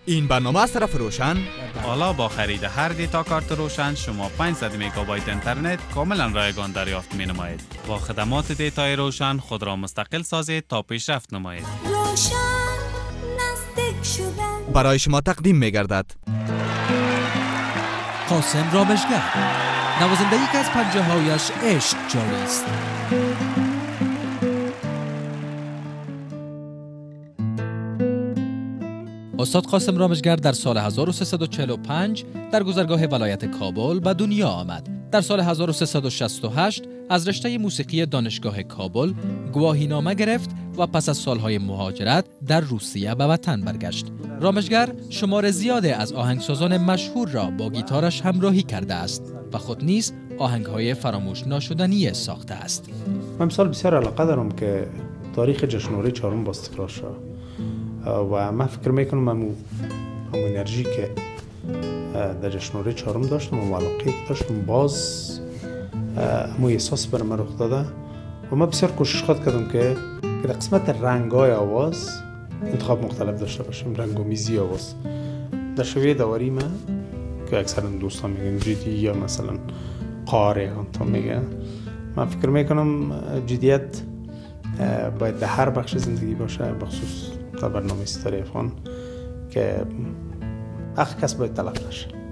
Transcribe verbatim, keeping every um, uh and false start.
این برنامه از طرف روشن. حالا با خرید هر دیتا کارت روشن شما پانصد مگابایت اینترنت کاملا رایگان دریافت می نمایید. با خدمات دیتای روشن خود را مستقل سازید تا پیشرفت نمایید. روشن نزدیک شدن برای شما تقدیم می گردد قاسم رامشگر، نوازنده یک از پنجه هایش عشق جاری است. استاد قاسم رامشگر در سال هزار و سیصد و چهل و پنج در گذرگاه ولایت کابل به دنیا آمد. در سال هزار و سیصد و شصت و هشت از رشته موسیقی دانشگاه کابل گواهینامه گرفت و پس از سالهای مهاجرت در روسیه به وطن برگشت. رامشگر شمار زیادی از آهنگسازان مشهور را با گیتارش همراهی کرده است و خود نیز آهنگ‌های فراموش ناشدنی ساخته است. من مثال بسیار علاقه دارم که تاریخ جشنواره چهارم باز تکرار شد و من فکر میکنم همون همون انرژی که در جشنواره چهارم داشتم و علاقه که داشتم باز همون احساس برای من رخ داده و من بسیار کوشش خواهد کردم که که در قسمت رنگ‌های آواز انتخاب مختلف داشته باشم، رنگ‌آمیزی آواز در شویه داوری من که اکثرا دوستان میگن جدی یا مثلا قاره تا میگن. من فکر میکنم جدیت باید در هر بخش زندگی باشه، بخصوص در برنامه ستاره افغان که حق کس باید تلف نشه.